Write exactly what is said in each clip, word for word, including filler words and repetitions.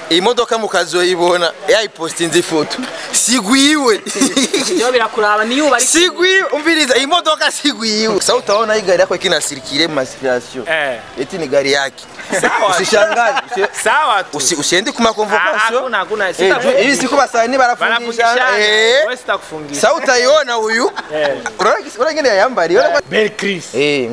imodoka mukazoyibona yayipostinze ifoto sigwiwe yo birakuraba niyo bari sigwiwe umviriza imodoka sigwiwe sasa utaona hii gari yako ikina sirikire maspiration eh eti ni gari yake sawa usishangaze sawa tu usiende kuma convocation hakuna hakuna hivi siku basani barafungisha eh wewe sitakufungisha sasa utaiona huyu eh unaona ngine yambari unaona Bel Chris eh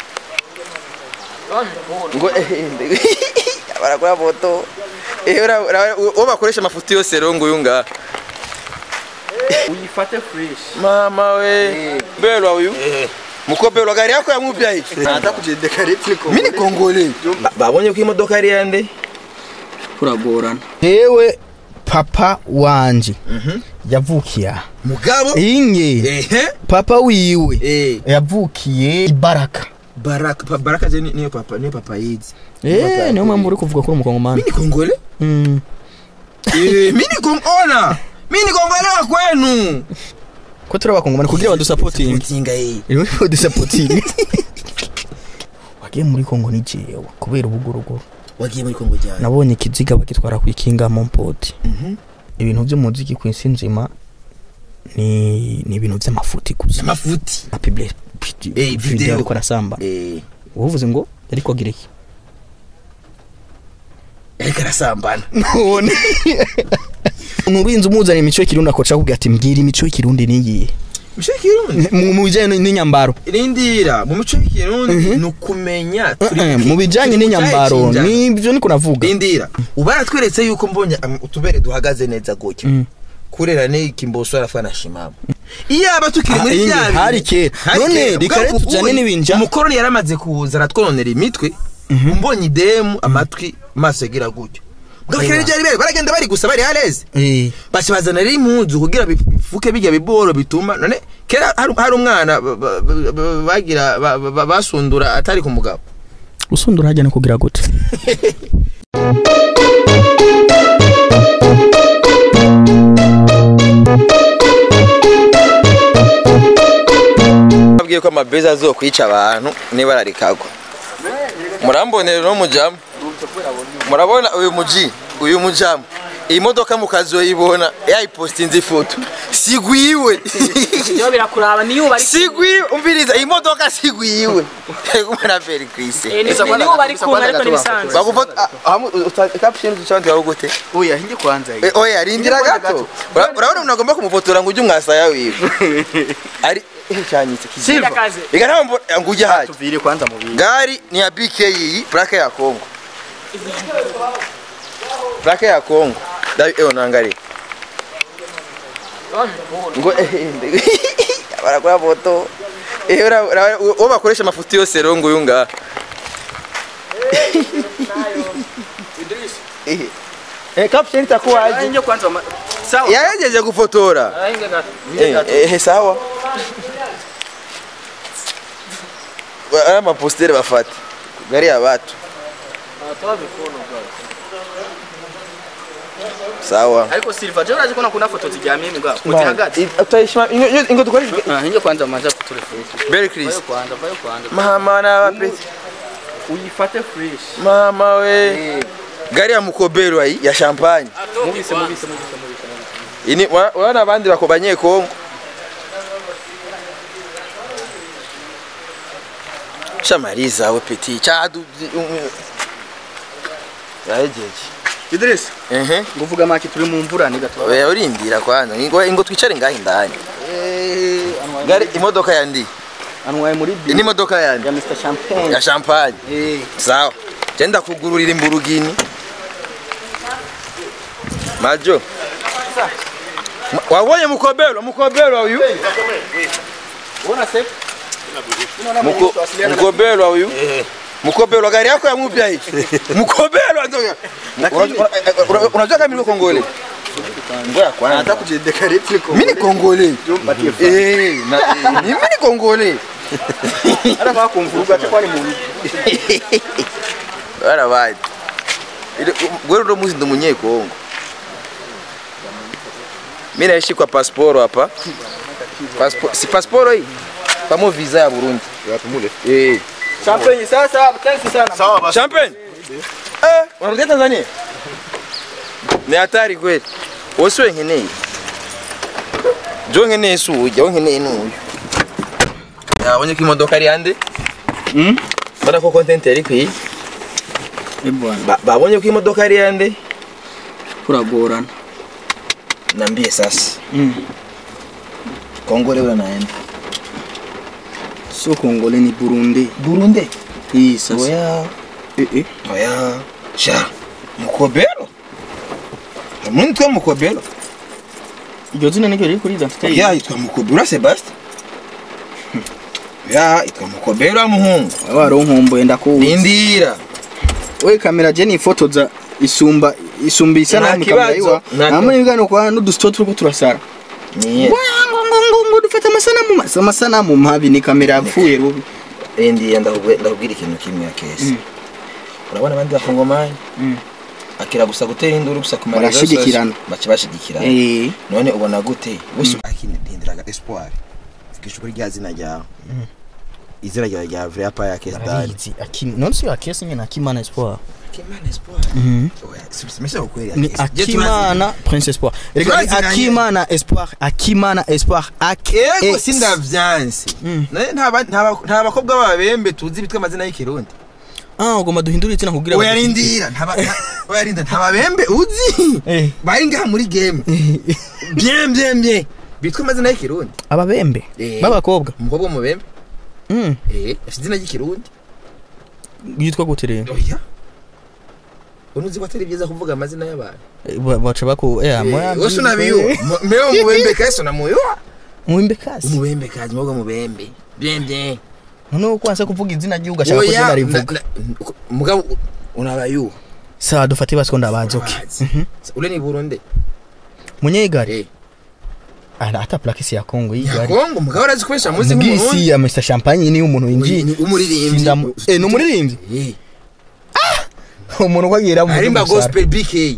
ngo barakora foto eh ura ubakoresha amafuti yose rongo yunga uyifate fresh mama we belwa uyu mukobelwa gari yako yamuvya hii nata kujendeka reti ko mimi ni kongole babonye ko imodoka ari yande kuragorana yewe papa wanje mhm yavukiye mugabo inge ehe papa wiwe eh yavukiye Ibaraka Baraka Baraka je niyo papa niyo papa yizi eh niyo mama uri kuvuga ko umukongomani mimi ni kongole mm eh mimi ni kongona mimi ni kongole wa kwenu ko turi abakongomani kugira badu supporting kinga eh iri badu supporting wagiye muri Kongo ni jewe kubera ubuguruguru wagiye muri Kongo cyane nabonye kiziga bakitwara ku ikinga Montport mhm ibintu byo muziki ku isi nzima ni ni ibintu by'amafuti gusa amafuti a public eh video ko rasamba eh uvuze ngo ariko agira iki ariko arasambana none nurinze umuzana imico y'ikirundi akoca kugira ati mbwira imico y'ikirundi niyiye imico y'ikirundi mu bijanye n'inyambaro irindira mu mico y'ikirundi nukumenya mu bijanye n'inyambaro nibyo niko navuga irindira ubaratweretse yuko mbonye utubere duhagaze neza gutya kurera ne ikimboso arafana shimama iya abatukiri muri byabi hari kera none rikare tujane n'ibinja umukoroni yaramaze kuza ratwononera imitwe mbonye idemu amatwi masegira gutyo ngakere byari bere baragenda bari gusa bari hareze eh basibazana ri impunzu kugira bifuke bijya biboro bituma none kera hari umwana bagira basundura atari ku mugabo usundura hajya no kugira gute abwiye ko amabeza azokwica abantu niba ararikagwa murambonera no mujamu murabona uyu muji uyu mujamu iyi modoka mukazoyibona yayipostinze ifoto sigwiwe yo birakuraba niyo bari sigwiwe umviriza iyi modoka sigwiwe kumara Bel Chris eh niyo bari kumara ariko nibisanzwe bagufata caption cyangwa yawo gute oya hinge kwanza eh oya rindira gato urabona unagomba kumufotora ngo ujye umwasaya wiwe ari cyanyitse kiziba igana ngujya haje tuvire kwanza mu bintu gari ni ya B K iyi plaque ya Kongo plaque ya Kongo davi eyo nangari ngo eh barakora foto eh ura ubakoresha amafuti yose rongo yunga Idris eh eh caption itakuwa aje nje kwanza sawa yajeje gufotora eh sawa ama postere bafata gari ya watu sawa ariko Silva je uraje kona kuna foto zijyamye mugabo kuti hagati utayishima ingo dukoresha hinge kwanza maza kuturefresh Bel Chris bayo kwanza bayo kwanza mama na bapeti uyifate fresh mama we gari ya mukobelwa hii ya champagne mubise mubise mubise mubise ini wana abandi bakobanye Kongo Shamariza we petit chadu yajeje Idris ehe nguvuga maki turi mu mvura ni gato we urindira kwanza ingo ingo twicare ngaho indani eh gari imodoka yandi anwaye muri bi ni modoka yandi ya Mister Champagne ya champagne eh sawa genda kugururira imburugini majo wabonye mukobelwa mukobelwa uyu Ona sep mukobelwa uyu mukobelwa gari yako yamuvya hii mukobelwa ndio unajua kama mimi kongole ngoja kwanza nata kujendeka reti ko mimi ni kongole eh mimi ni kongole ara bakumvuruga cyo kwani muntu ara bait gwero ndo muzi ndo munye Kongo mimi naishi kwa passport hapa passport si passport hii kama visa ya Burundi yapo mule eh Champagne sasa thanks sana sawa basi Champagne eh unarudia Tanzania Ni hatari kweli. Wose nkeneye. Jo nkeneye suja, nkeneye nuyu. Yabonye ko imodoka ari ande? Mm? Bara ko content yari kwi. Ebwana. Babonye ko imodoka ari ande? Kuragorana. Nambie sasa. Mm. Kongole ula naenda. Sio Kongole ni Burundi. Burundi? Hii sasa. Oya. Eh eh. Oya. Sha. Mukobelo. Umuntu twa Mukobelo. Iryo zina niryo riri kuri identité. Ya itwa Mukobelo Sebastien. Ya itwa Mukobelo amuhungu. Waronkombo enda ko. Lindira. We kamera je ni foto za isumba isumba isana mu kamera yiwa. Namwe ngano kwa n'udusito turiko turasara. Niye. Ngo ngo dufata amasanamu masa amasanamu mabi ni kamera yapfuye rubi. Endi ndahubwe ndahubwira ikintu kimwe akese. Urabona abandi bakongomani? Mm. Akira gusa gutera induru gusa ku marero barashigikirana. Bace bashigikirana. Eh. None ubona gute? Wese akindindiraga espoir. Fikisha kuri rya zina ryawe. Mm. Izina ryawe rya vrai apa ya Kesi Dali. Akim non si Akesi nyina Akimana Espoir. Akimana Espoir. Mhm. Oya, simesha ukweli Ni Akimana Prince Espoir. Erega ni Akimana Espoir, Akimana Espoir. Ego sindavyanse. Naye ntaba ntaba bakobwa babembe tuzi bitwa amazina y'ikirundi. Ah, ugomba duhindura izina kugira oya rindira ntaba oya rinda ntababembe uzi eh bari ngaha muri game bien bien bien bitwa amazina y'ikirundi ababembe babakobwa umukobwa mubembe mm eh afite y'ikirundi yitwa gute rero oya unuzi ko atari byiza kuvuga amazina y'abantu baca bako eh moya wose unabiyo meo mubembe kaso na moyo mubembe kasi mubembe kazi mwoga mubembe bien bien no kwanza kuvuga izina ry'uga shaka ko zina rivuga mugabo unabayo sa dufate basiko ndabazoke ule ni Burundi munyegari eh ana ata plakisi ya Kongo yigari Kongo mugabo arazi kwesha muzi mu Burundi ya Mister Champagne ni umuntu winji ni umuririmbyi eh no muririmbyi eh ah umuntu kwagira mu arimba gospel B K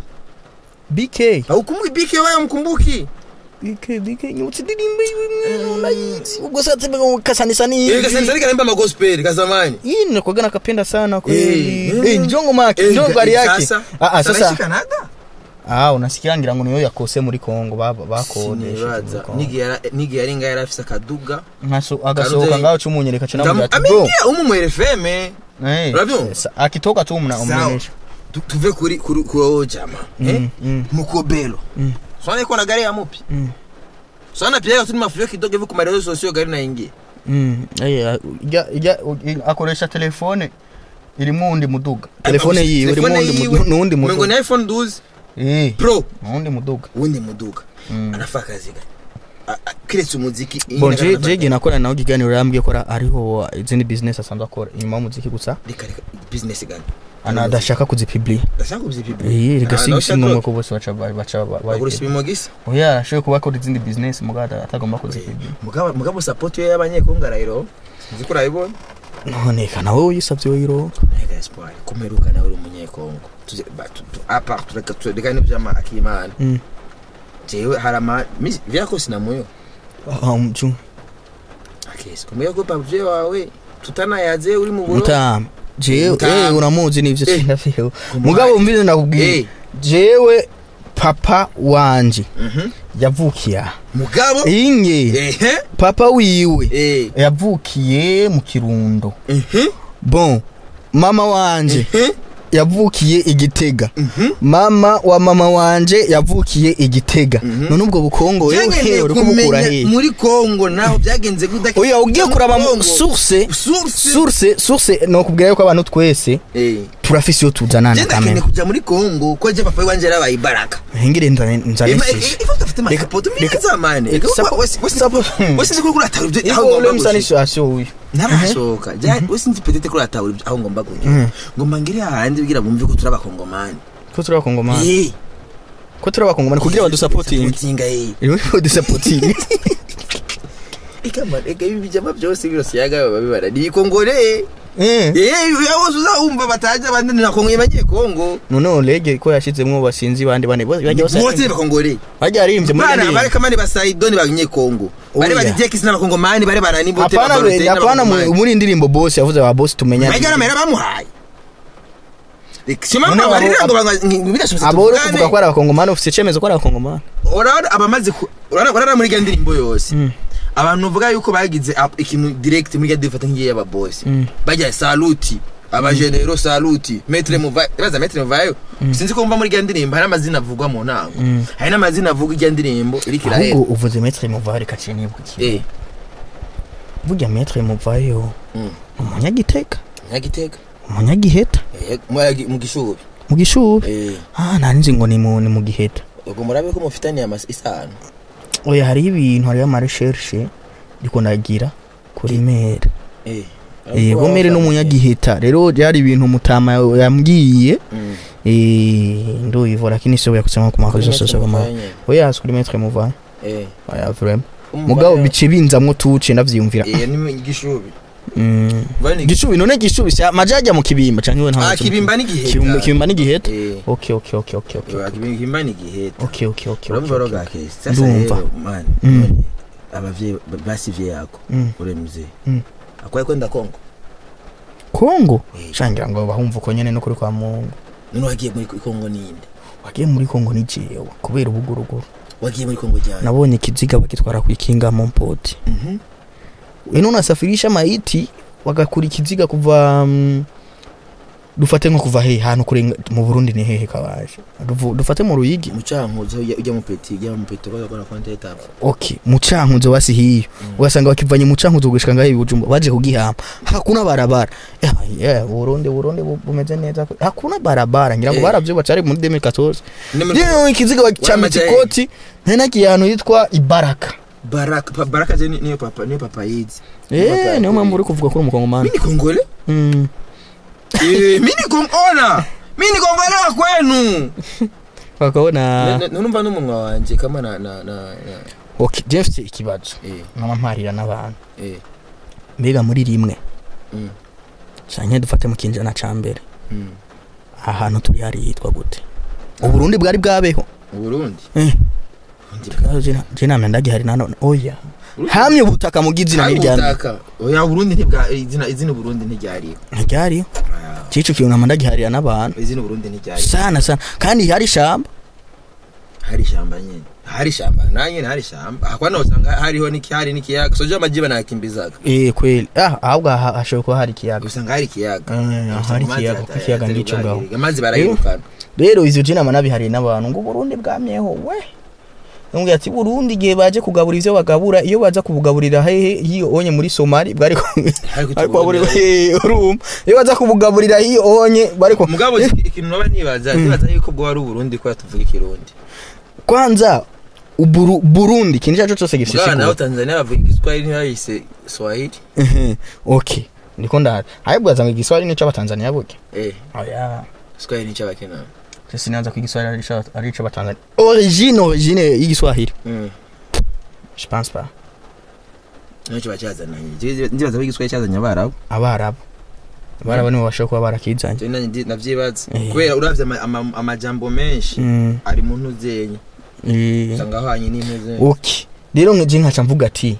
B K au kumbuki B K waya mkumbuki B K B K nyutsi dirimbe unaizi ubwo satse kasanisa ni eh kasanisa karimba ma gospel kazamani hii ninakogana kapenda sana kweli eh njongo maki njongo ari yake ah ah sasa Canada ah unasikia ngira ngo niyo yakose muri Kongo baba bakodesha nigi yara nigi yaringa yarafisa kaduga nkaso agasohoka ngaho cyumunyereka cyo namuga ati bro umumwere feme eh akitoka tu umuna umumenyesha tuve kuri kuri jama eh Mukobelo sone ko na gari ya mupi sona pia tuni mafuyo kidogo hivi ku marezo sosio gari na ingie mm eh ya akoresha telefone iri mundi muduga telefone yiwe iri mundi nundi muduga mengo ni iPhone twelve eh pro nundi muduga wundi muduga anafaka kazi gani kiretse umuziki bon je je nakora naho giganiro rambye kora ariho izindi business asanzwe akora inyuma umuziki gusa reka business gani ana dashaka kuzipibli dashaka kuzipibli eh rega sisi numwe ko bose bacha bacha bagurisa bimogisa oya shwe kuba ko izindi business mugada atagomba kuzipibli mugabo mugabo support yo y'abanyekongo rayiro nzi ko rayibona none kana wowe uyisabye wiro rega espoir kumeruka nawe uri umunyekongo tuze apart tureka tureka n'ibyama Akimana jewe harama vyako sina moyo ah mju akese kumenya ko pavye wawe tutana yaze uri mu buro mutam jewe eh uramuzi nivyo sinafeho mugabo mbize nakubwiye jewe papa wanje yavukiya mugabo inge papa wiwe yavukiye mu Kirundo bon mama wanje yavukiye Igitega mama wa mama wanje yavukiye Igitega none ubwo bukongo wewe uri kubukura he muri Kongo naho byagenze gudake oya ugiye kuraba source source source no kubwira yuko abantu twese turafise yo tuzanana kamera kujya muri Kongo ko je papa wanje yarabaye ibaraka hengire nzane nzane reka zamane wese ndiko kuratawe ibyo aho ngomba gushika uyu narashoka wese ndi petete kuratawe aho ngomba gushika ngomba ngire ahandi bigira bumve ko turabakongomani ko turabakongomani eh ko turabakongomani kugira badu supporting eh iri badu supporting ikama ega ibijama byose birose yaga babibara ni Kongore eh eh yawo uzumva bataje abandi na Kongo yabanye Kongo none lege ko yashizemwe basinzi bandi bane bajya bose bose bakongore bajya arimvye muri bana bari kamani basaidoni banye Kongo bari bari Jekis n'abakongomani bari barani bote bapana apana muri indirimbo boss yavuze ba boss tumenya bajya ramera bamuhaye Sima mama barira ngo bidashobotse abo uri kuvuga ko ari abakongomani ufite cemezo ko ari abakongomani urabona abamaze urabona muri gandirimbo yose abantu uvuga yuko bagize ikintu direct muri gandirimbo fata ngiye aba boss bajya saluti aba general saluti maître muvayo baza maître muvayo sinzi ko mva muri gandirimbo hari amazina avugwa mu ntango hari n'amazina avugwa gandirimbo iri kirahera ahubwo uvuze maître muvayo kacini bwiki eh burya maître muvayo umunyagiteka umunyagiteka umunyagiheta mu gishubi mu gishubi ah nari ngo ni mu ni mu giheta ubwo murabe ko mufitani amasa isano oya hari ibintu hari ama recherche ndiko nagira kuri mere eh eh gomere n'umunyagiheta rero byari ibintu mutama yambwiye eh ndo ivo lakini sio yakusema ku makozo sose kama oya kuri maître muvayo eh oya vraiment mugabo bice binzamwo tuce ndavyiyumvira eh ni mu gishubi Mm. Gishubi none gishubi sya majaja mu kibimba canke we nta. Ah kibimba ni giheta. Kibimba ni giheta. Okay okay okay okay okay. Wa kibimba ni giheta. Okay okay okay. Urumva roga ke. Sasa rero man. Abavye basivye yako. Uremze. Akwaye kwenda Kongo. Kongo? Shangira ngo bahumva uko nyene no kuri kwa Mungu. None wagiye muri Kongo ninde? Wagiye muri Kongo ni jewe kubera ubuguruguru. Wagiye muri Kongo cyane. Nabonye kiziga bakitwara kwikinga mu mpoti. Mhm. Eno nasafirisha maiti wakakuri kiziga kuva um, dufate nko kuva he hano kuri mu Burundi ni hehe kabaje dufate mu Ruyigi mu Cankuzo ujya mu Peti ujya mu Peti bakora konte etape okay mu Cankuzo wasi hiyo mm. Ugasanga bakivanye mu Cankuzo gushika ngahe Bujumba baje kugihamba hakuna barabara yeah, yeah Burundi Burundi bumeze neza hakuna barabara ngira ngo hey. Baravyo bacari muri deux mille quatorze niyo ikiziga bacyamitikoti ntena kiyano yitwa Ibaraka Baraka Baraka je niyo papa niyo papa yizi eh niyo mpamvu uri kuvuga ko umukongomani mini kongole mm eh mini kongona mini kongole kwenu bakabona numva n'umunwa wanje kama na na na okay Jeff ikibazo eh mama mparira n'abantu eh mbega muri rimwe mm cyane dufate mu kinjana cambere mm ahantu turi hari yitwa gute uburundi bwari bwabeho uburundi eh Jina jina mendagi hari nano oya hamye ubutaka mugizi na miryana ubutaka oya Burundi ntibwa izina izina Burundi ntiryari ntiryari cico kiyo namandagi hari n'abantu izina Burundi ntiryari sana sana kandi hari shamba hari shamba nyene hari shamba nanye hari shamba akwana usanga hariho niki hari nikiyaga soje amajiba nakimbizaga eh kweli ah ahubwo ashobora hari kiyaga usanga hari kiyaga hari kiyaga kiyaga ngico ngaho amazi barayirukana rero izo jina manabi hari n'abantu ngo Burundi bwamyeho we Nungi ati Burundi gihe baje kugabura ivyo bagabura iyo baza kubugaburira hehe hiyo onye muri Somali bari kugaburira urum iyo baza kubugaburira hiyo onye bari ko mugabo ikintu naba nibaza nibaza yuko bwo ari Burundi ko tuvuga ikirundi kwanza uburu Burundi kintu cyacu cyose gifite siku na Tanzania bavuga Kiswahili n'ayise Swahili okay ndiko ndara hayibwaza ngo Kiswahili ni cy'abatanzania boke eh oya Kiswahili ni cy'abakena Sinaanza kuigiswahili alisha alicha Tanzania. Origine origine y'igiswahili. Mm. Je pense pas. Nacho bachaza nanye. Ndibaza bigiswahili cyazanya abarabu. Abarabu. Abarabu ni bashaka kuba barakizanye. Je nanye navyibaza. Kubera uravye amajambo menshi ari mu ntuzenye. Eh. Sanga hanye n'imeze. Okay. Rero nje nkaca mvuga ati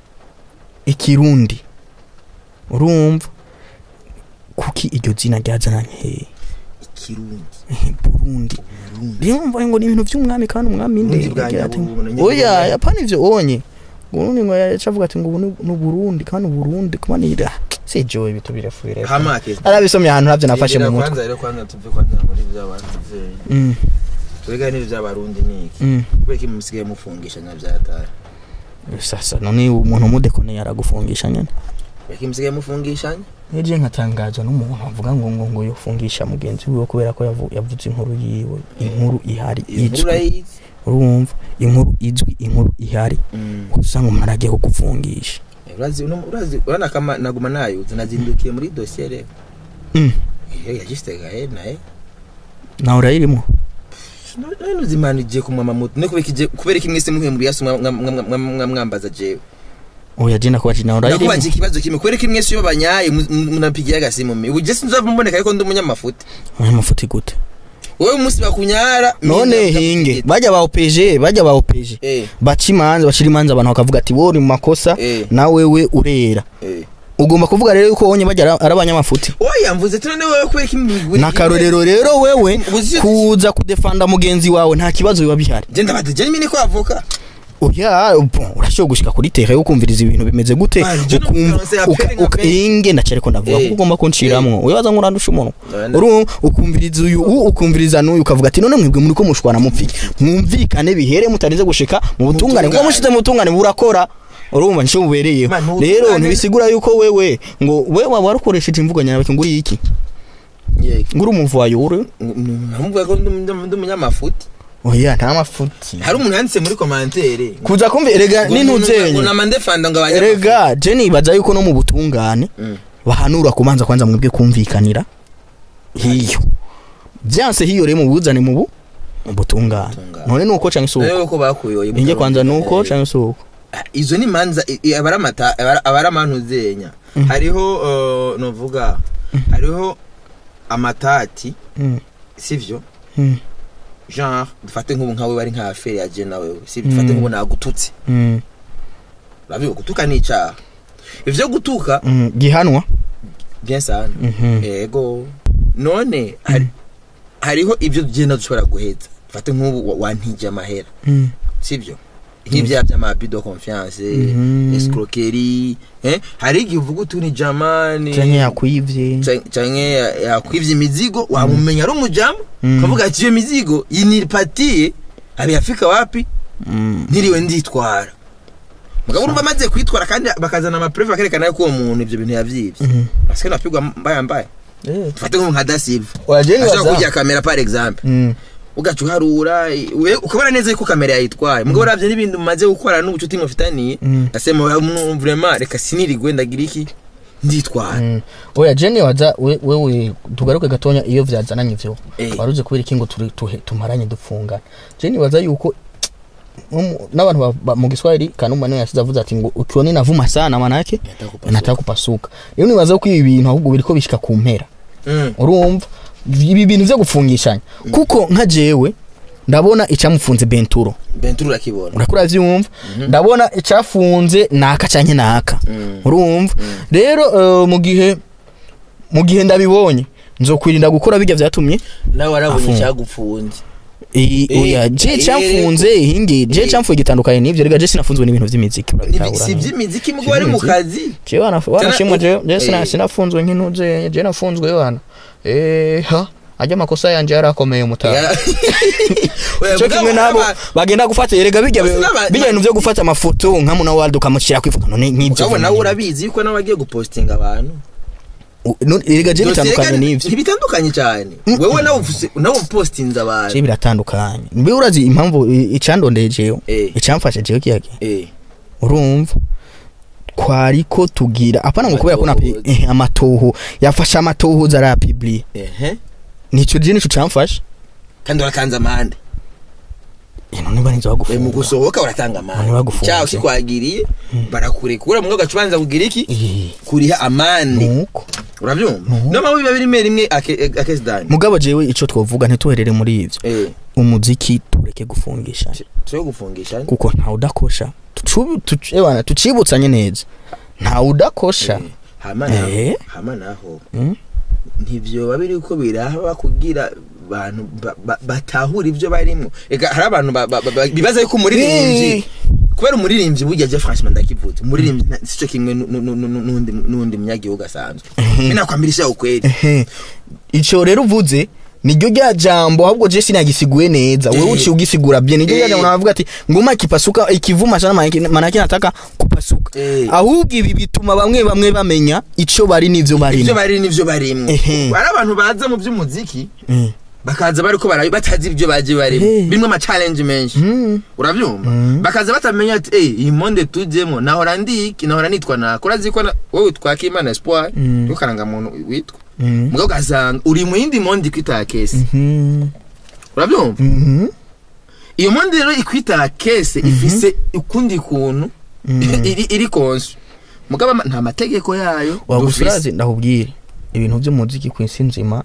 ikirundi. Urumva kuki iryo zina ryazananye he? Kirundi Burundi rero mva ngo ni ibintu by'umwami kandi umwami inde oya yapana ivyo onye Burundi ngo yacavuga ati ngo no Burundi kandi Burundi kumanira se joy bitu birafurira hamake arabisomye ahantu navyo nafashe mu mutwe kwanza rero kwanza tuve kwanza muri by'abantu zeye mm twega ni by'abarundi niki kubera kimusigaye mufungisha na byatara sasa none umuntu mudekone yaragufungisha nyane yakimusigaye mufungishanye Eje nkatangaza n'umuntu avuga ngo ngo ngo yofungisha mugenzi wiwe kubera ko yavuze inkuru yiwe inkuru ihari izwi urumva inkuru izwi inkuru ihari usanga umuntu agiye kugufungisha urazi urazi urana kama naguma nayo zinazindukiye muri dossier rero mm eh yagistega eh nae na urayirimo no zimanije ku mama mutu ne kubekije kubereka imwese muhe muri yasu mwambaza jewe oya jina kwa jina urayirimo nakubaje ikibazo kimwe kubereka imwese yo banyaye munapigiye agasimu me uje sinzava mboneka yuko ndi umunyamafuti umunyamafuti gute wewe umunsi bakunyara none hinge bajya ba O P G bajya ba O P G bacimanza bashira imanza abantu bakavuga ati wori mu makosa na wewe urera ugomba kuvuga rero yuko wonye bajya arabanyamafuti oya mvuze tone wewe kweka imigwi nakarorero rero wewe kuza kudefanda mugenzi wawe nta kibazo biba bihari je ndabateje nyine ko avuka oya urashobora gushika kuri terre yo kumviriza ibintu bimeze gute ukumva inge ndacare ko ndavuga kuko ugomba kunciramwo uyabaza ngurandusha umuntu uru ukumviriza uyu ukumviriza n'uyu ukavuga ati none mwebwe muri ko mushwana mupfi mwumvikane bihere mutarize gushika mu butungane ngo mushize mu butungane burakora urumva nsho bubereye rero ntibisigura yuko wewe ngo wewe warukoresheje imvugo nyabake nguri iki nguri umuvayo uri ntumvuga ko ndi umunyamafuti oya nta mafuti hari umuntu yanditse muri commentaire kuza kumva erega nintuzenye una mandefanda ngo abanya erega Jenny baza yuko no mu butungane bahanura kumanza kwanza mwebwe kumvikanira hiyo byanse hiyo rero mu buzane mu butungane none nuko canke suko rero ko bakuyoye inge kwanza nuko canke suko izo ni manza abaramata abaramanuzenya hariho novuga hariho amatati sivyo genre dufate nk'ubu nkawe bari nka affaire ya je nawe si dufate nk'ubu nagututse mm babiyo gutuka ni cyaha ivyo gutuka gihanwa bien sana yego none hariho ivyo je nadushobora guheza dufate nk'ubu wantije amahera sivyo nk'ibya by'amabido confiance escroquerie eh hari igivuga utuni jamani canke yakwivye canke yakwivye imizigo wamumenya ari umujamo kavuga ati iyo mizigo iniripatie ari afika wapi ntiriwe nditwara mugabo urumva maze kwitwara kandi bakazana ama proof bakerekana yuko uwo muntu ivyo bintu yavyivye parce que napigwa mbaya mbaya tufate nka Dasilva ashaka kujya kamera par exemple ugacuharura we ukabona neza yuko kamera yitwaye mugabo ravye n'ibindi mumaze gukora n'ubucuti mufitaniye asema vraiment reka sinirigwe ndagira iki nditwara oya Jenny waza wewe tugaruke gatonya iyo vyazananye vyo waruze kubera iki ngo tumaranye dufunga Jenny waza yuko n'abantu mu Giswahili kanuma no yashize avuze ati ngo ukioni navuma sana manake nataka kupasuka rero nibaza ko ibi bintu ahubwo biriko bishika ku mpera urumva ibi bintu byo gufungishanya kuko nka jewe ndabona icyamufunze Benturo Benturo rakibona urakura vyumva ndabona icyafunze naka canke naka urumva rero mu gihe mu gihe ndabibonye nzokwirinda gukora bijya vyatumye nawe warabonye cyagufunze eh oya je cyafunze hingi je cyamfuye gitandukanye nivyo rega je sinafunzwe n'ibintu vy'imiziki urabitahura si vy'imiziki mugo wari mu kazi je wana wana shimwe je je sina sinafunzwe nk'intuze je nafunzwe wana eh ha ajya makosa yanje yarakomeye umutara cyo kimwe nabo bagenda gufata yerega bijya bijya ibintu byo gufata amafoto nka muna World ukamushira kwifuka none nk'ibyo ubwo nawe urabizi yuko nawe agiye gupostinga abantu erega je bitandukanye n'ivyo bitandukanye cyane wewe nawe nawe postinza abantu je biratandukanye mbe urazi impamvu icandondejeyo icamfashe jeyo kiyake eh urumva kwariko tugira apana ngo kubera ko na amatoho yafasha amatoho za la publier ehe nico je nico camfasha kandi urakanza amande ino niba nizo bagufunga mu gusohoka uratanga amande cyao kikwagiriye barakurekura mu gacubanza kugira iki kuriha amande uravyumva no mawe biba biri rimwe akesidani mugabo jewe ico twovuga ntituherere muri ivyo umuziki tureke gufungisha cyo gufungisha kuko nta udakosha tucebana tucibutsanye neza nta udakosha hamana hamana ho ntivyo babiri uko biraha kugira abantu batahura ivyo barimo ega hari abantu bibaza yuko umuririmbyi kubera umuririmbyi burya je franchement ndakivuze umuririmbyi sico kimwe nundi nundi munyagihugu asanzwe ina kwamirisha ukweli ico rero uvuze niryo rya jambo ahubwo je sinagisiguye neza wewe uci ugisigura bye niryo rya unavuga ati ngoma kipasuka ikivuma sana manake nataka kupasuka ahubwo ibi bituma bamwe bamwe bamenya ico bari nivyo bari ivyo bari nivyo barimo ari abantu baza mu by'umuziki bakaza bariko barabi batazi ibyo baje bari bimwe ama challenge menshi uravyumva bakaza batamenya ati eh iyi monde tujemo nahora ndiki nahora nitwa na korazi ko wowe twakimana espoir ukaranga muntu witwa mugabo gasanga uri mu yindi monde kwita kese urabyumva iyo monde rero ikwita kese ifise ukundi kuntu iri iri konso mugabo nta mategeko yayo wagusirazi ndahubwire ibintu byo muziki kwinsi nzima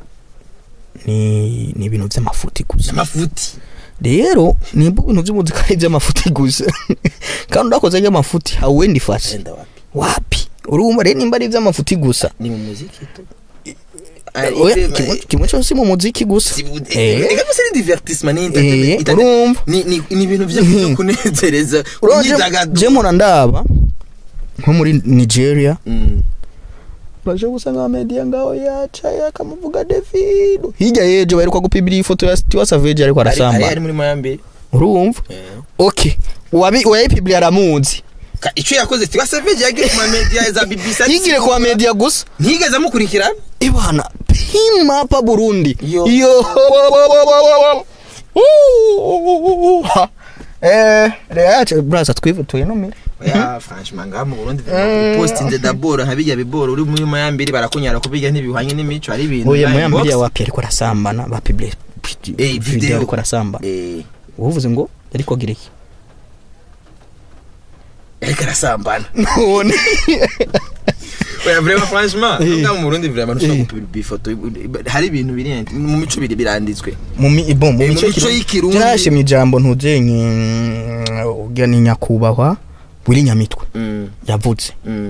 ni ni ibintu by'amafuti gusa amafuti rero ni ibintu by'umuziki by'amafuti gusa kandi udakoze y'amafuti hawendi fashe wapi urumva rero nimba ari ivy'amafuti gusa ni mu muziki to oya kimwe cyose mu muziki gusa eh ega gusa ni divertissement ni entertainment urumva ni ni ibintu byo kunezereza je mona ndaba nko muri Nigeria baje gusanga media ngao yacha yakamuvuga Davido hirya yeje baheruka gupibira ifoto ya Tiwa Savage ariko arasamba ari muri Mayambe urumva okay wabi wayipibira aramuzi ico yakoze Tiwa Savage yagiye ku media za B B C yigire ku media gusa ntigeze amukurikirana ibana pima pa Burundi yo eh reacha braza twivutuye no mire ya franchement nga mu Burundi post inde d'abord habijya biboro uri muri Mayambiri barakunyara kubijya ntibihwanye n'imico ari ibintu oya Mayambiri ya wapi ariko arasambana ba public eh video ariko arasamba eh uvuze ngo ariko giriki ariko arasambana none oya vraiment franchement nga mu Burundi vraiment nushaka gupibira ifoto hari ibintu biri mu mico biri biranditswe mu bon mu mico y'ikirundi cyashe mu jambo ntuzenye ugani nyakubahwa buri nyamitwe yavuze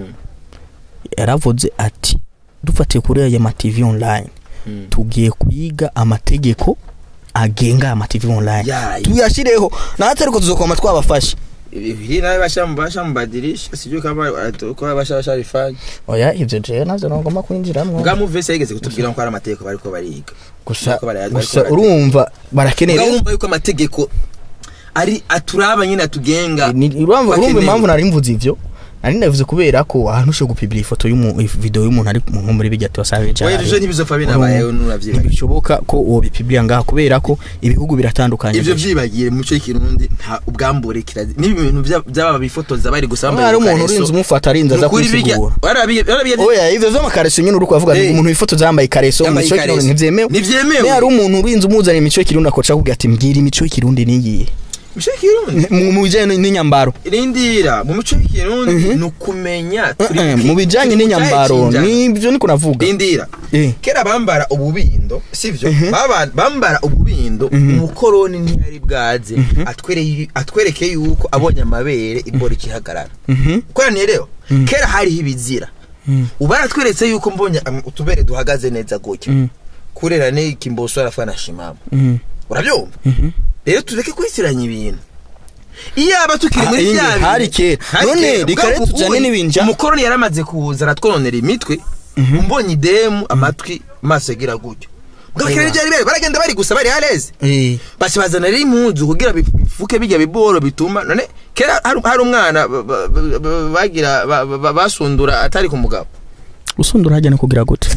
yaravuze ati dufatiye kuri aya ma T V online tugiye kuyiga amategeko agenga ama T V online tuyashireho natariko tuzokoma twabafashe ibiri nawe bashamba bashambadirisha sije kaba ko bashasha rifanye oya ivyo je nazo ngoma kwinjiramwe ngamu vese yigeze kutubwira ko ari amategeko bariko bariga gusa gusa urumva barakenera urumva yuko amategeko ari aturaba nyine atugenga urumva urumva impamvu nari mvuze ivyo nari navuze kubera ko ahantu usho gupibira ifoto y'umu video y'umuntu ari mu muri bijya Tiwa Savage oya je ntibizopfa binabaye nuravyiba bishoboka ko uwo bipibira ngaha kubera ko ibihugu biratandukanye ivyo vyibagiye mu cyo y'ikirundi nta ubwambure kirazi ni ibintu by'aba bifotoza bari gusamba ari umuntu urinze umufata arinze aza kwisigura oya ivyo zo makareso nyine uri kuvuga ngo umuntu wifotoza yambaye kareso mu cyo y'ikirundi ntivyemewe ntivyemewe ari umuntu urinze umuzana imico y'ikirundi akoca kugira ati mbwira imico y'ikirundi niyiye Mshikirundi mu bijanye n'inyambaro irindira mu mico y'ikirundi no kumenya turi mu bijanye n'inyambaro nibyo niko navuga irindira kera bambara ububindo sivyo baba bambara ububindo umukoroni ntiyari bwaze atwereye atwereke yuko abonye amabere imbora kihagarara ko rero kera hari ibizira ubara tweretse yuko mbonye utubere duhagaze neza gutyo kurera ne kimboso arafana shimama urabyumva rero tureke kwisiranya ibintu iyo aba tukiri muri bya hari kera none rikare tujane n'ibinja umukoroni yaramaze kuza aratwononera imitwe umbonye idemu amatwi maso yagira gutyo ngakire byari bere baragenda bari gusa bari haleze eh basi bazana ri impunzu kugira bifuke bijya biboro bituma none kera hari umwana bagira basundura atari ku mugabo usundura hajya no kugira gute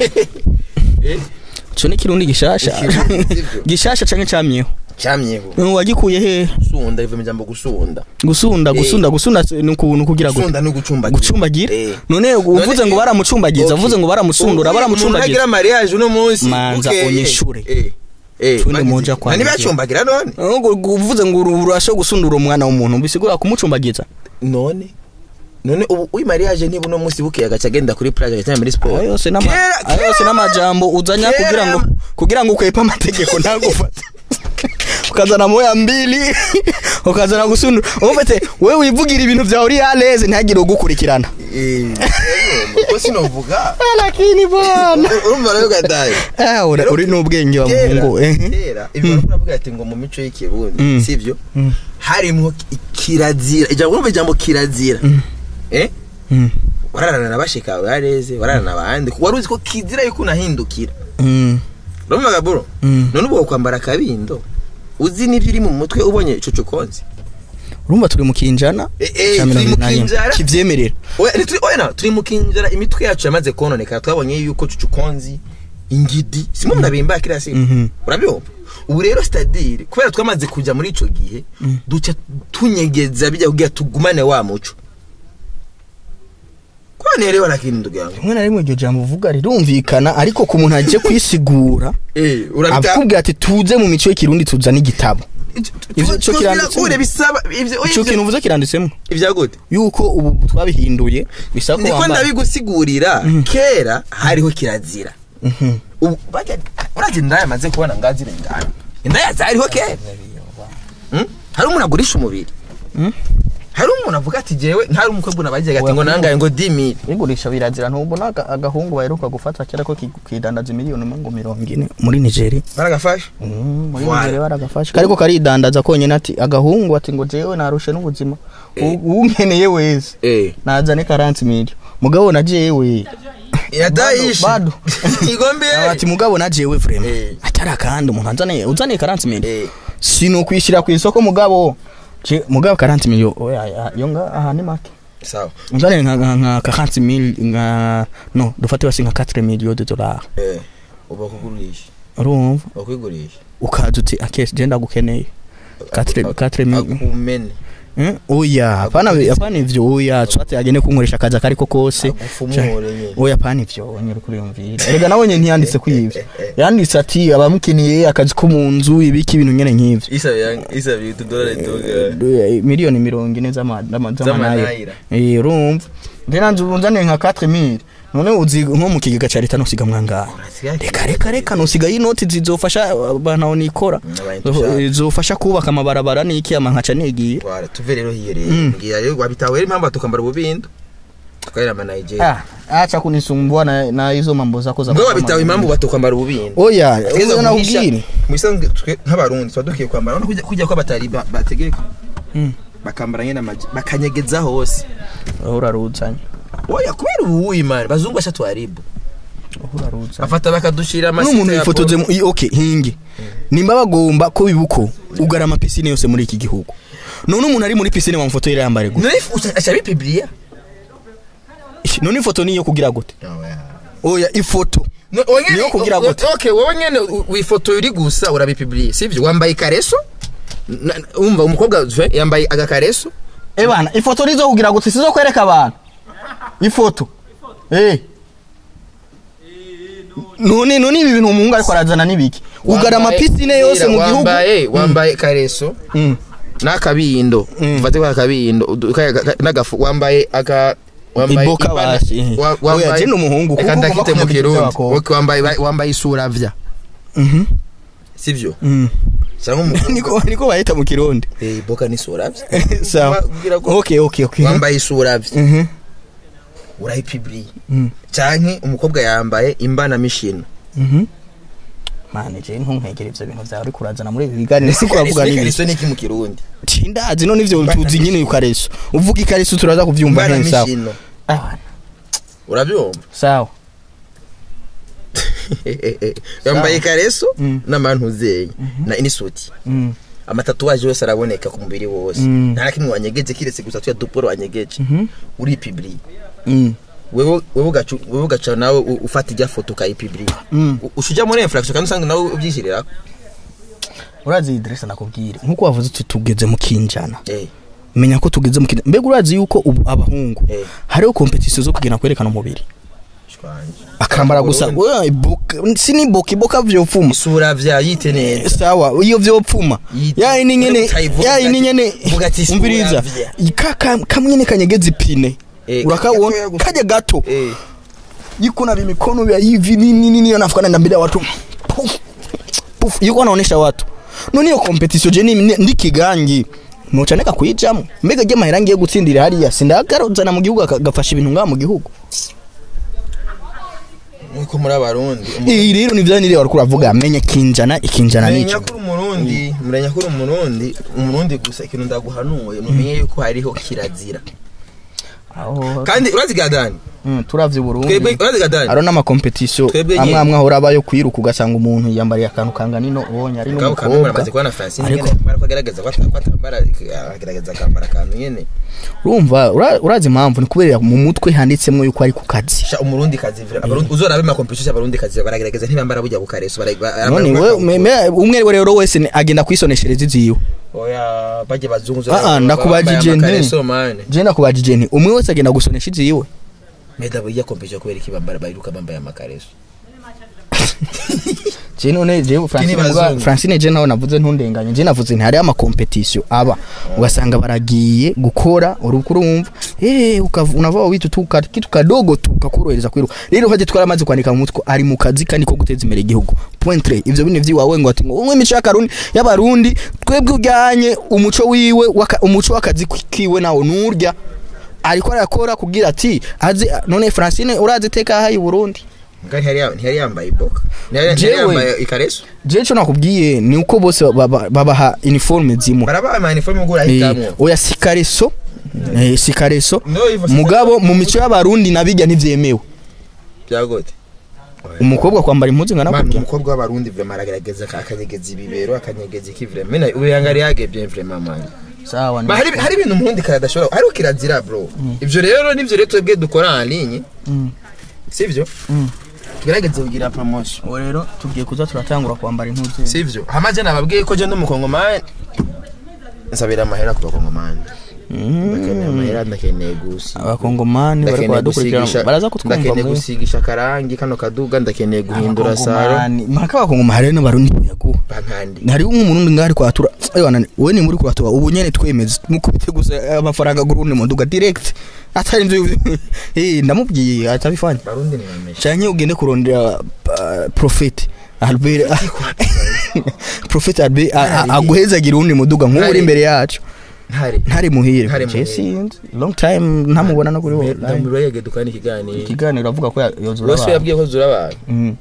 eh cyo ni kirundi gishasha gishasha canke camyeho cyamyeho wagikuye he sunda ive mjambo gusunda gusunda gusunda gusunda nukuntu kugira gute gusunda no gucumbagira gucumbagira none uvuze ngo baramucumbagiza uvuze ngo baramusundura baramucumbagiza nagira mariage no munsi manza onyeshure eh eh tune moja kwa nani bacumbagira none uvuze ngo urasho gusundura umwana w'umuntu bisigura kumucumbagiza none none ubu uyi mariage niba no munsi buke agacagenda kuri plage cyangwa muri sport ayo se nama ayo se namajambo uzanya kugira ngo kugira ngo ukwepa amategeko ntagufata ukazana moya mbili ukazana gusundura umfete wewe wivugira ibintu bya uri aleze ntagire ugukurikirana eh ko sinovuga lakini bwana urumva rero gadaye eh uri uri n'ubwenge wa Mungu eh kera ibyo uravuga ati ngo mu mico y'ikirundi sivyo harimo kirazira ijambo urumva ijambo kirazira eh wararana nabashika yareze wararana abandi waruzi ko kizira yuko nahindukira mm urumva gaburo none ubo kwambara kabindo uzi nivyo iri mu mutwe ubonye ico cokonzi urumva turi mu kinjana kivyemerera oya turi mu kinjana imitwe yacu yamaze kononeka twabonye yuko cokonzi ingidi simo mnabimba kirasi urabyo ubu rero stadire kubera twamaze kuja muri ico gihe duca tunyegeza bijya kugira tugumane wa muco kwane rero lakini ndugu yangu mwe na rimwe iryo jambo uvuga rirumvikana ariko ku muntu aje kwisigura eh urabita akubwira ati tuze mu mico y'ikirundi tuza n'igitabo ivyo cyo kiranditse bisaba ivyo cyo kintu uvuze kiranditsemo ivya gute yuko ubu twabihinduye bisaba ko wamba ndiko ndabigusigurira kera hariho kirazira mhm ubu baje uraje ndaya maze kubona ngazire ngana indaya zariho kera mhm hari umuntu agurisha umubiri mhm hari umuntu avuga ati jewe ntari umukobwa nabagiye gati ngo nangaye ngo dimi igurisha birazira ntubona agahungu baheruka gufata kera ko kidandaza miliyoni ngo mirongo ine muri Nigeria baragafasha muri Nigeria baragafasha kariko karidandaza konyene ati agahungu ati ngo jewe narushe n'ubuzima unkeneye wese eh nazane quarante million mugabo na jewe yadaishi bado igombe ati mugabo na jewe vraiment atara kandi umuntu anzane uzane quarante million sino kwishira ku isoko mugabo je mugabo quarante million oya yonga aha ni make sawa uzane nka nka quarante mille nga no dufate basi nka quatre millions de dollars eh uba kugurisha urumva bakigurisha ukaza uti akese je ndagukeneye quatre mille kumene Eh oya hapana hapana ivyo oya twate agene kunkoresha kaza kariko kose oya hapana ivyo nyiri kuri yumvira erega nabonye ntiyanditse kwivyo yanditse ati abamukiniye akazi ko mu nzu ibiki ibintu nyene nk'ivyo isa isa bitu dollar doga miliyoni mirongo ine z'amanayira eh urumva ndenanze ubunzane nka quatre mille none uzi nko mu kigega ca leta no siga mwanga reka reka reka no siga inoti zizofasha bana onikora zizofasha kubaka amabarabara niki amankaca negiye wara tuve rero hiye rero ngiya yo wabitawe impamba tukambara ububindo tukaira ama Nigeria ah acha kunisumbua na na hizo mambo zako za ngo wabitawe impamba batukambara ububindo oya uzo na ubwire mwisanzwe nk'abarundi twadukiye kwambara no kujya kujya kwa batari bategeka bakambara nyene amaji bakanyegeza hose urarutsanya oya kubera ubu imana bazungu bashatwaribu urarutsanya afata bakadushira amasite n'umuntu yifotoze okay hingi nimba bagomba ko bibuko ugara ama piscine yose muri iki gihugu none umuntu ari muri piscine wamfoto irambare gute none achabi publier none ifoto niyo kugira gute oya ifoto niyo kugira gute okay wowe nyene wifoto iri gusa urabipublier sivyo wambaye kareso umva umukobwa yambaye agakareso eh bana ifoto rizo kugira gute sizo kwereka abantu ifoto eh none none ibi bintu umungu ariko arazana nibiki ugara ama piscine yose mu gihugu wambaye wambaye kareso nakabindo mfate kwa kabindo nagafu wambaye aka wambaye iboka bashi wambaye je n'umuhungu kuko ndakite mu kirundi wambaye wambaye isura vya mhm sivyo niko niko bayita mu kirundi eh iboka ni isura vya sawa okay okay okay wambaye isura vya mhm urayipibri canke umukobwa yambaye imbana mishino mhm mane je ntunkegera ivyo bintu vyawe uri kurazana muri biganire siko bavuga nibi iso niki mu kirundi cindazi none ivyo tuzi nyine ukareso uvuga ikareso turaza kuvyumva neza ah urabyumva sawa yambaye kareso n'abantu zeye na inisuti amatatuwaje yose araboneka ku mubiri wose nta kimwe wanyegeje kiretse gusa tuya duporo wanyegeje uri public wewe wewe gacu wewe gaca nawe ufata ijya foto kai public ushuja muri infraction kandi usanga nawe ubyishirira urazi Idrissa nakubwire nkuko wavuze tutugeze mu kinjana eh menya ko tugeze mu kinjana mbega urazi yuko abahungu hariho competition zo kugena kwerekana umubiri akambara gusa we iboka sini boki boka vyopfuma isura vya yite neza sawa iyo vyopfuma yayi ni nyene yayi ni nyene umbiriza ikaka kamwe kanyegeza ipine urakabona kaje gato yuko na bimikono bya hivi nini nini anafuka na mbele ya watu puf yuko anaonesha watu none iyo competition je ndi kigangi nochaneka kuyijamo mbega je mahirangi yo gutsindira hariya sindagarozana mu gihugu agafasha ibintu nga mu gihugu niko muri abarundi eh rero ni vyani rero kuravuga amenye kinjana ikinjana nico nyakuru umurundi murenya kuri umurundi umurundi gusa ikintu ndaguhanuye numenye yuko hariho kirazira kandi urazi gadani mm turavye Burundi twebwe urazi gadani aro na ma competition amwe amwe ahora abayo kwiruka ugasanga umuntu yambariye akantu kanganino ubonye ari no mukobwa bamaze kubona Francine nyene barakugerageza kwatambara agerageza kambara kantu nyene urumva urazi impamvu ni kubera mu mutwe handitsemwe yuko ari ku kazi sha umurundi kazi vira abarundi uzorabe ma competition y'abarundi kazi baragerageza ntibambara bujya bukareso none we umwe rero wese agenda kwisoneshereza iziyo oya baje bazunguzo ah nakubajije nti je nakubajije nti umwe wese agenda gusonesha iziyo meda bujya competition kubera iki bambara bayiruka bambaye amakareso je none je Francine muga Francine je naho navuze ntundenganye je navuze nti hari ama competition aba ugasanga baragiye gukora urukuru wumva eh unava witu tuka kitu kadogo tukakorohereza kwiruka rero haje twaramaze kwandika mu mutwe ari mu kazi kandi ko guteza imbere igihugu point three ivyo bine vyiwawe ngo ati ngo umwe imico y'akarundi y'abarundi twebwe ujyanye umuco wiwe umuco w'akazi kiwe nawo nurya ariko arakora kugira ati azi none Francine urazi teka hayi Burundi ngari hari hari yambaye iboka nari yambaye ikareso je cyo nakubwiye ni uko bose babaha uniforme zimwe barabaha uniforme gura hitamo oya sikareso eh sikareso mugabo mu mico y'abarundi nabijya ntivyemewe byagote umukobwa kwambara impuzu ngana kubya umukobwa w'abarundi vraiment aragerageza akanyegeza ibibero akanyegeza iki vraiment mena uyangari yagebye vraiment manje sawa hari hari ibintu umurundi karadashobora ari kirazira bro ivyo rero nivyo rero twebwe dukora en ligne sivyo tugerageze kugira promotion rero tugiye kuza turatangura kwambara impuzu sivyo hamaje nababwiye ko je ndo mukongomani nsabira amahera ku bakongomani ndakeneye amahera ndakeneye gusi abakongomani bari kwadukurikirana baraza kutwumva ndakeneye gusigisha karangi kano kaduga ndakeneye guhindura saro maka abakongomani n'abarundi yago bankandi hari umuntu ngari kwatura ewana we ni muri kwatura ubu nyene twemeze mukubite gusa amafaranga gurundi mu nduga direct atari nzo eh ndamubwiye atabifanya barundi ni bamesha cyanye ugende kurondera Prophet Albert Prophet Albert aguheza girundi muduga nk'uri imbere yacu ntari ntari muhire Jesse long time ntamubona no kuri wowe ndamuro yege dukana ikiganiro ikiganiro avuga ko yozura wese yabwiye ko zura abantu mhm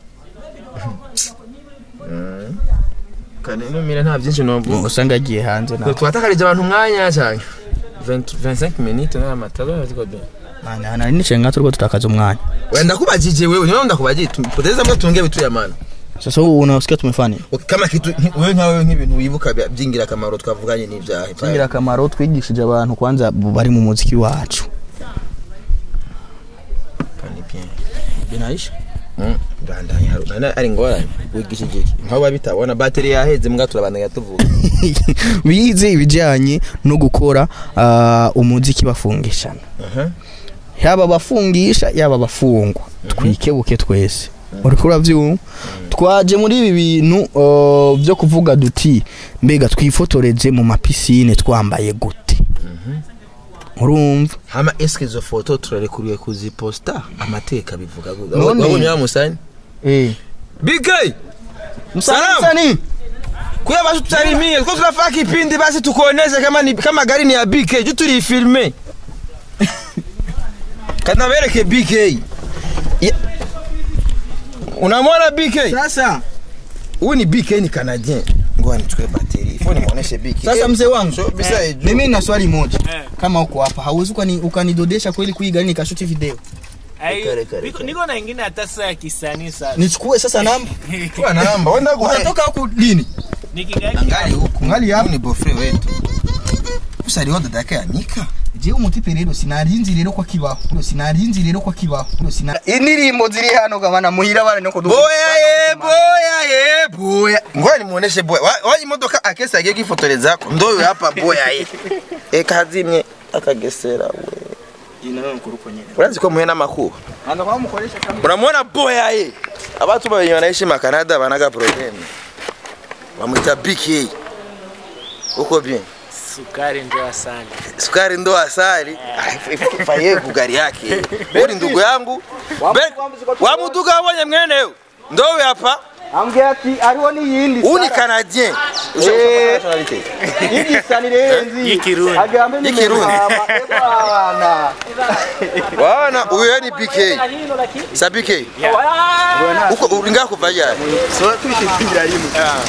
kane no mira nta byinshi nomvu usanga agiye hanze na twatakarije abantu mwanya cyane vingt vingt-cinq minutes na matalo aziko bien mana ana ni cenga turiko tutakaza umwanya wenda kubajije wewe niwe ndakubajije poteza mbwa tunge bitu ya mana sasa unasikia tumefanya kama kitu wewe nkawe nk'ibintu wibuka byingira kamaro twavuganye n'ibyahe byingira kamaro twigishije abantu kwanza bari mu muziki wacu pani bien binaisha mm ndandanye haruna ari ngorane wigishije iki nkaho babitabona battery yaheze mbwa turabandanya tuvuga bize ibijyanye no gukora umuziki bafungishana yaba bafungisha yaba bafungwa twikebuke twese urikura vyumva twaje muri ibi bintu byo kuvuga duti mbega twifotoreze mu mapisine twambaye gute urumva hama eske zo photo turarekuriye kuziposta amateka bivuga gute wabonye ya musani eh big guy musani kuya basi tutarimie kwa tunafaa kipindi basi tukuoneze kama ni kama gari ni ya B K juu tulifilme kana bereke B K unamwona B K sasa huyu ni B K ni Canadien ngoja nichukue battery phone muoneshe B K sasa mzee wangu so, eh, mimi na swali moja eh. Kama uko hapa hauwezi ukani ukanidodesha kweli kuiga nini kashuti video niko niko na nyingine hata sasa ya kisanii sasa nichukue sasa namba chukua namba wenda unatoka huko lini nikigari ngali huko ngali hapo ni bofre wetu usali wada dake anika je umutipe rero sinarinzi rero kwa kibaho sinarinzi rero kwa kibaho sina indirimbo ziri hano kabana muhira bana no kuduka boya ye boya ye boya ngoja nimuoneshe boya waje imodoka akesa agiye gifotoreza ko ndoyo hapa boya ye eka hazimye akagesera we ina no kuruko nyene urazi ko muhe namakuru anda kwa mukoresha kama uramwona boya ye abatu babenye banaishi ma Canada banaga problem bamwita B K uko bien sukari ndo asali sukari ndo asali faye kugari yake bori ndugu yangu wa muduga wabonye mwene yo ndo hapa ambye ati ariho ni yindi uni Canadien ushaka nationality yindi sanirenzi yikirundi agambe ni bana bana uyo ni B K sa B K uko uringa kuvaja so tushikira yimu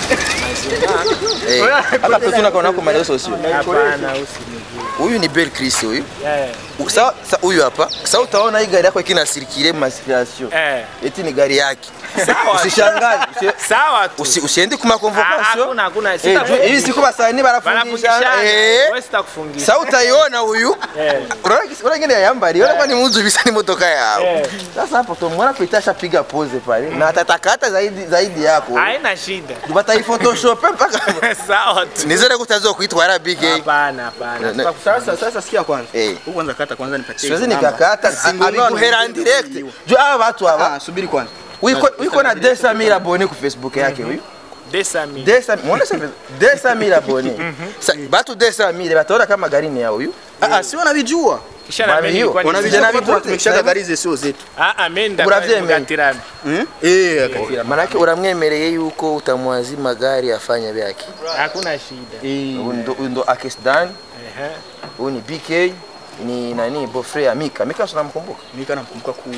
eh hapa tutuna kuna kwa maelezo sio hapana usini huyu ni Bel Chris huyu eh sawa huyu hapa sawa utaona hii gari yako ikina circuler maspiration eh eti ni gari yake sawa usishangaze sawa tu usiende kuma convocation hakuna hakuna hii siku basani barafungisha eh wewe sitakufungisha sawa utaiona huyu unaona unaona ngine yambari unaona kwani muzu bisa ni motoka yao sasa hapo tumwona kuitasha piga pose pale na atatakata zaidi zaidi yako haina shida tupata hii photoshop mpaka sawa tu nizere kutazo kuitwara B K hapana hapana sasa sasa sikia kwanza eh huko kwanza kata kwanza nipatie siwezi nikakata abikuhera direct juu aba watu aba subiri kwanza Wiko wiko na deux cent mille abonnés ku Facebook yake huyu. deux cent mille. deux cent mille. Mbona sasa deux cent mille abonnés? Sasa watu deux cent mille bataona kama gari ni yao huyu. Ah ah, si wanavijua. Kisha na mimi kwa nini? Wanavijana vitu tumekishaka gari zetu zetu. Ah ah, menda. Uravyemera. Eh, akatira. Maana yake uramwemereye yuko utamwazima gari afanya vyake. Hakuna shida. Eh, ndo ndo Akisdan. Ehe. Huyu ni B K. Ni nani Bofre ya Mika. Mika unamkumbuka? Mika namkumbuka ku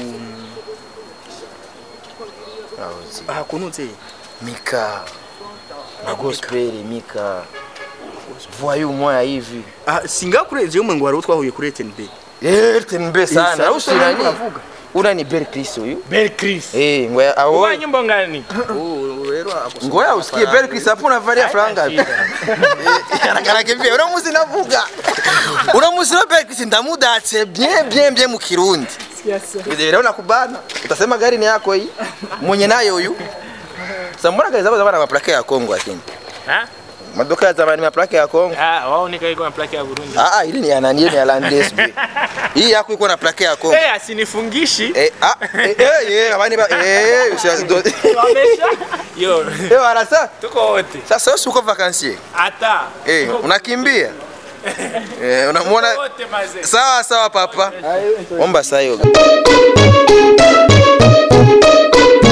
Ah, kunote. Mika. Na gospel Mika. Voyou moya hivi. Ah, singa kureje umwe ngo wari twahuye kuri T N B. Eh, T N B sana. Au sina nini? Una ni Bel Chris huyu? Bel Chris. Eh, ngoya awo. Kwa nyimbo ngani? Oh, rero akosa. Ngoya usikie Bel Chris hapo unavalia franga. Anakana kimbia. Ura muzi navuga. Ura muzi na Bel Chris ndamudatse bien bien bien mu Kirundi. Ndio leo nakubana. Utasema gari ni yako hii. Mwenye nayo huyu. Sambona gari zabo zabana maplaka ya Kongo lakini. Ha? Madoka ya zamani maplaka ya Kongo. Ah, wao nika iko na plaka ya Burundi. Ah ah, ile ni ya nani? Ile ni ya Landes B. Hii yako iko na plaka ya Kongo. Eh, asinifungishi. Eh ah eh eh abani ba eh usiazido. Wamesha. Yo. Eh arasa. Tuko wote. Sasa wewe uko vacances. Ata. Eh, unakimbia? Eh, unamwona Wote mazee. sawa sawa papa. Omba sayo.